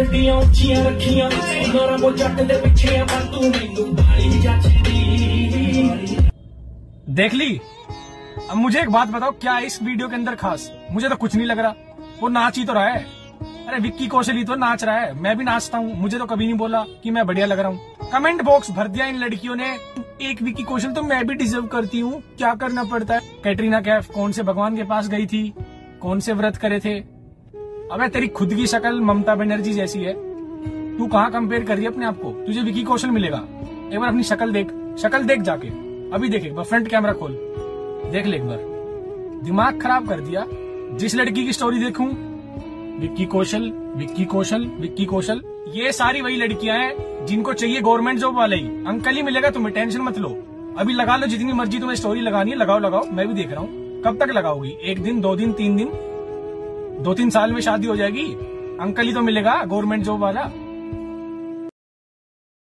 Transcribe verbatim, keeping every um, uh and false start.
दिल दियां उच्चियां रखियां नोरा वो जट दे पिछे पर तू मैनू बाली जचदी। देख ली। अब मुझे एक बात बताओ, क्या है इस वीडियो के अंदर खास? मुझे तो कुछ नहीं लग रहा। वो नाच ही तो रहा है। अरे विक्की कौशल ही तो नाच रहा है, मैं भी नाचता हूँ। मुझे तो कभी नहीं बोला कि मैं बढ़िया लग रहा हूँ। कमेंट बॉक्स भर दिया इन लड़कियों ने। एक विक्की कौशल तो मैं भी डिजर्व करती हूँ, क्या करना पड़ता है। कैटरीना कैफ कौन से भगवान के पास गई थी, कौन से व्रत करे थे। अबे तेरी खुद की शक्ल ममता बनर्जी जैसी है, तू कहाँ कंपेयर कर रही है अपने आप को? तुझे विक्की कौशल मिलेगा। एक बार अपनी शक्ल देख, शक्ल देख जाके, अभी देख, एक बार फ्रंट कैमरा खोल, देख ले एक बार। दिमाग खराब कर दिया। जिस लड़की की स्टोरी देखूं विक्की कौशल, विक्की कौशल, विक्की कौशल। ये सारी वही लड़कियां हैं जिनको चाहिए गवर्नमेंट जॉब वाले ही। अंकल ही मिलेगा तुम्हें, टेंशन मत लो। अभी लगा लो जितनी मर्जी तुम्हें स्टोरी लगानी है, लगाओ लगाओ, मैं भी देख रहा हूँ। कब तक लगाओगी? एक दिन, दो दिन, तीन दिन, दो तीन साल में शादी हो जाएगी। अंकल ही तो मिलेगा गवर्नमेंट जॉब वाला।